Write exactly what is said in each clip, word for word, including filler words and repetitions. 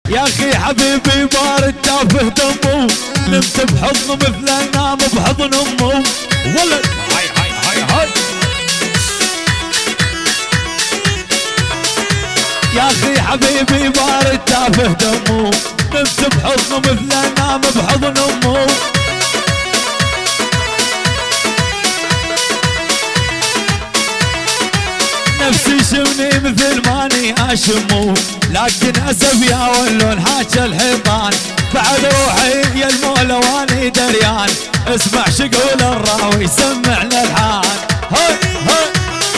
يا اخي حبيبي بارد تافه دمه، نمت بحضنه مثل نام بحضن امه. ولد هاي هاي هاي هاي يا اخي حبيبي بارد تافه دمه، نمت بحضنه مثل نام بحضن امه. نفسي شمني مثل ماني اشمه، لكن اسف يا ولون حاج الحيطان، بعد روحي يا المولى واني دريان. اسمع شقول الراوي سمع الالحان. هاي هاي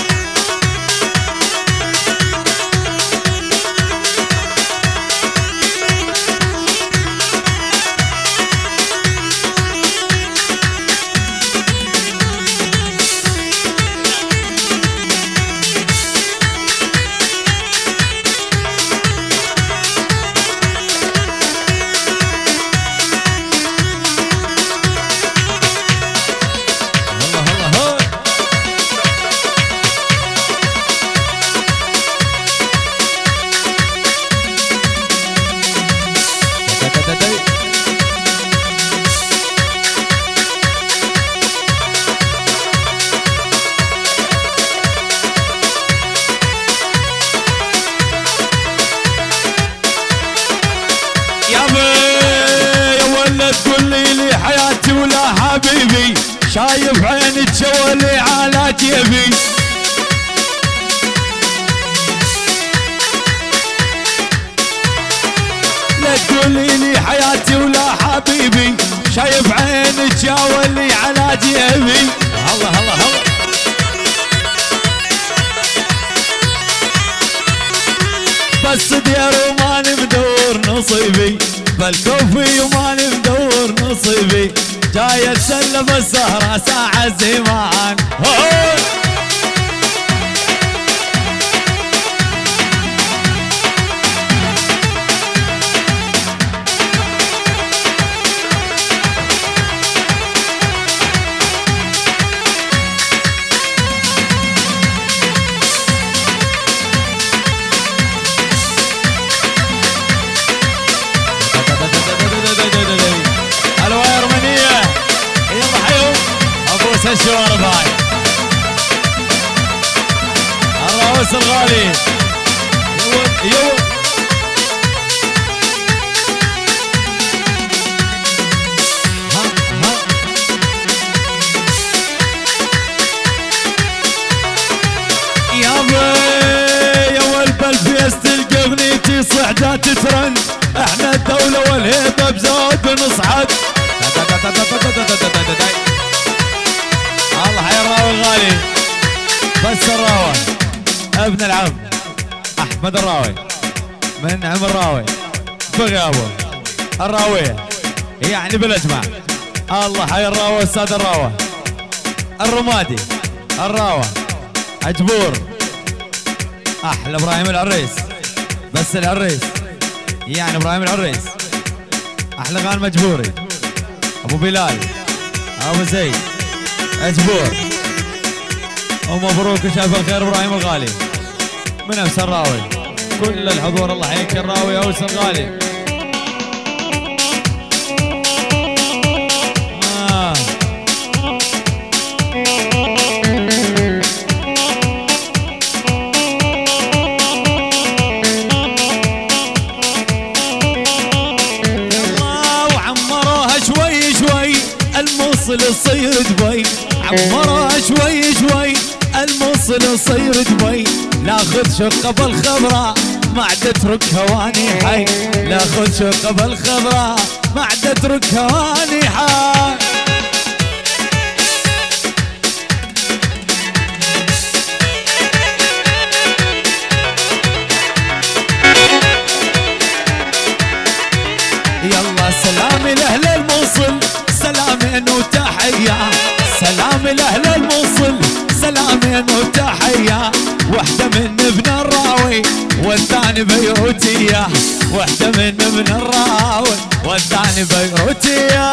حبيبي، شايف عيني تشولي على جيبي. لا تقولي لي حياتي ولا حبيبي، شايف عيني تشولي على جيبي. الله الله الله بس دير وماني مدور نصيبي، بالكوفي وماني مدور نصيبي. جاي اتسلم السهرة ساعة زمان. الشوارب هاي الراوس الغالي. يو يو ها ها يا بي يا ولد الفيست تلقى اغنيتي صعدات ترند، احنا الدولة والهيبة بزود بنصعد. الله حي الراوي الغالي. بس الراوي ابن العم احمد الراوي من عم الراوي بغيابه الراوية يعني بالاجمع. الله حي الراوي استاذ الراوي الرمادي الراوي عجبور احلى ابراهيم العريس. بس العريس يعني ابراهيم العريس احلى غان مجبوري ابو بلال ابو زيد عجبور. ومبروك وشاف الخير ابراهيم الغالي من اوس الراوي. كل الحضور الله يحييك الراوي اوس الغالي. آه. وعمروها شوي شوي الموصل يصير دبي. عمروها شوي شوي الموصل يصير دبي. لاخذ شقه بالخضراء ما عاد اترك هواني حي. لاخذ شقه بالخضراء ما عاد اترك هواني حي. يلا سلامي لاهل الموصل سلامين وتحيه. سلامي لاهل الموصل سلامين وتحيه. وحده من ابن الراوي والثاني بيروتيه. وحده من ابن الراوي والثاني بيروتيه.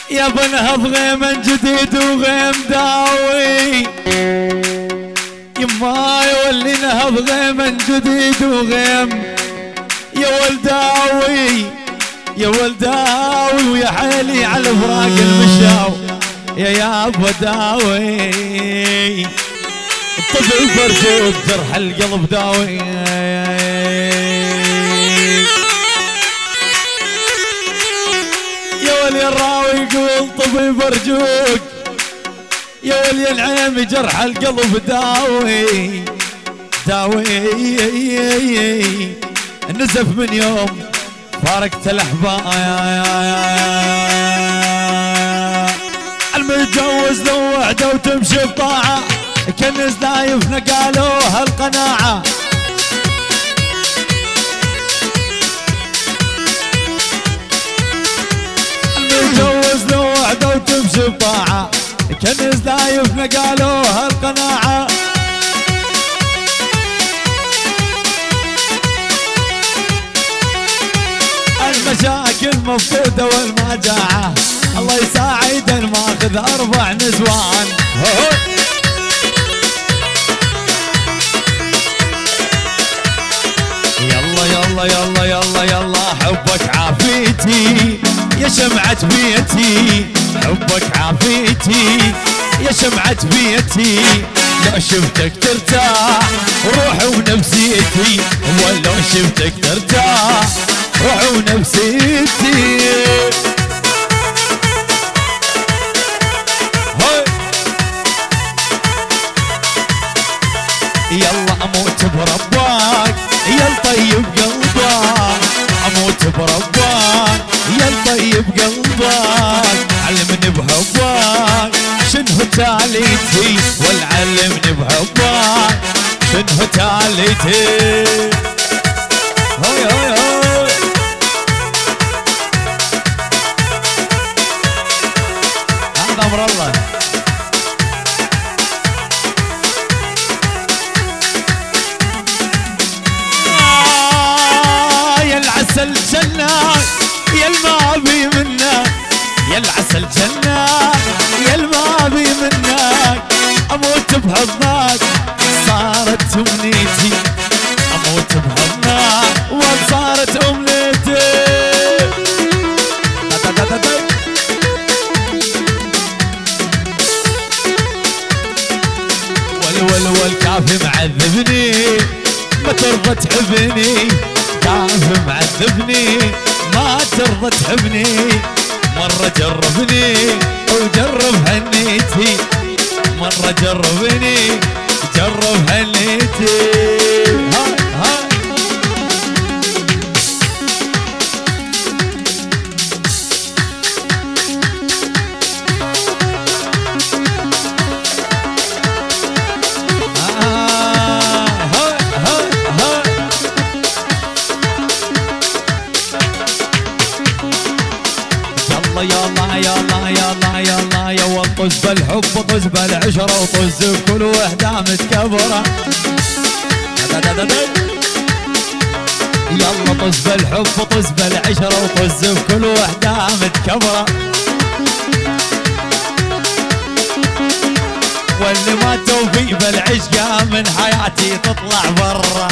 يا بنهض غيم جديد وغيم داوي يما يولي نهض غيم جديد وغيم يا ولداوي يا ولداوي ويا حيلي على فراق المشاو يا يا ابو داوي الطفل برجوك جرح القلب داوي يا ولي الراوي يقول طفل برجوك يا ولي العيم جرح القلب داوي داوي النزف من يوم فارقت الاحباب المتجوز لو وحده وتمشي بطاعه كنز لايفنا قالوا هالقناعه المتجوز لو وحده وتمشي بطاعه كنز لايفنا قالوا هالقناعه المشاكل مفقودة والمجاعة الله يساعدنا ماخذ أربع نسوان يلا يلا يلا يلا يلا حبك عافيتي يا شمعة بيتي حبك عافيتي يا شمعة بيتي لو شفتك ترتاح روحي ونفسيتي ولو شفتك ترتاح روحي ونفسيتي يلا اموت برباك يا الطيب قلبك اموت برباك يا الطيب قلبك علمني بحبك شنو تاليتي والعلمني بحبك شنو تاليتي هاي هاي هاي هذا امر الله يا العسل جنة يا المابي منك يا العسل جنة يا المابي منك اموت بحضنك صارت امنيتي اموت بحضنك وصارت امنيتي ول ول والكافي معذبني ما ترضى تحبني كافي معذبني ما ترضى تحبني مرة جربني وجرب هنيتي مرة جربني جرب هنيتي هاي هاي يلا يلا يلا يلا يا وطز بالحب وطز بالعشرة وطز بكل وحدة متكبرة يلا طز بالحب وطز بالعشرة وطز بكل وحدة متكبرة واللي ما توفي بالعشقة من حياتي تطلع برا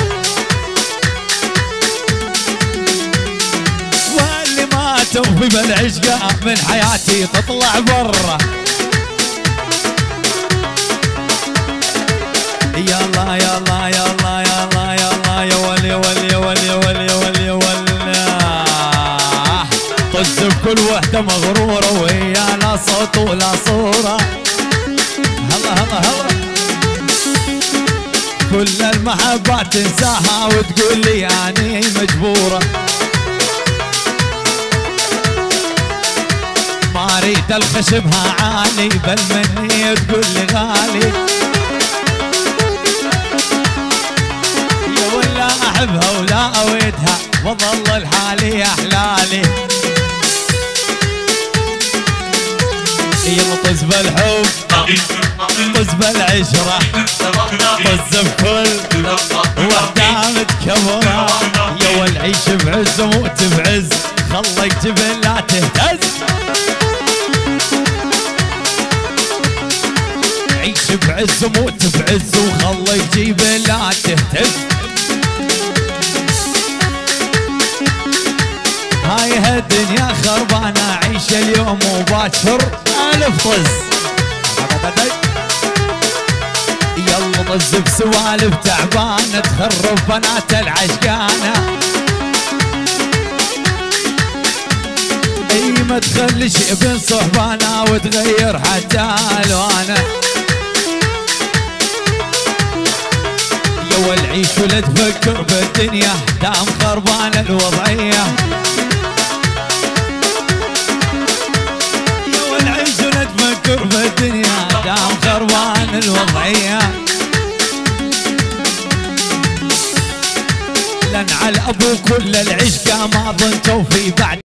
توفي بالعشقة من حياتي تطلع برا يلا يلا يلا يلا يلا يا ولي ولي ولي ولي ولي ولي طز بكل وحدة مغرورة ويا لا صوت ولا صورة هلا هلا هلا كل المحبات تنساها وتقول لي يعني مجبورة ما اريد الخشبها عالي بل مني تقول لي غالي يا ولا احبها ولا اويدها وظل الحالي احلالي يلا طز بالحب طز بالعشرة طز بكل وحدة متكبرة يا والعيش بعز وموت بعز خلك جبل لا تهتز بعز موت بعز وخلي تجيب لا تهتز. هاي هالدنيا خربانة عيش اليوم وباكر ألف طز. يلا طز بسوالف تعبانة تخرب بنات العشقانة. اي ما تخليش ابن صحبانة وتغير حتى الوانه. يا والعيش ولا تفكر بالدنيا دام خربانة الوضعية. يا والعيش ولا تفكر بالدنيا دام خربانة الوضعية. لن على ابو كل العشقة ما ظنتوا في بعد